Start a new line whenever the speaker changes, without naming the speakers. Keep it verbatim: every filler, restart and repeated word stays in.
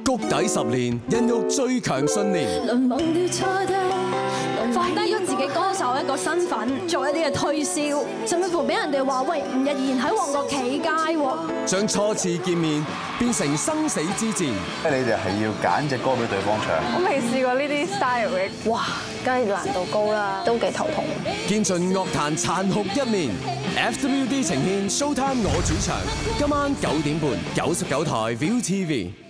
谷底十年，孕育最強信念。
放低咗自己歌手一個身份，做一啲嘅推銷，甚至乎俾人哋話喂，吳日賢喺旺角企街喎。
將初次見面變成生死之戰。
你哋係要揀隻歌俾對方唱。
我未試過呢啲 style 嘅，哇，梗係難度高啦，都幾頭痛。
見盡樂壇殘酷一面 ，F W D 呈獻 Showtime 我主場，今晚九點半九十九台 V I U T V。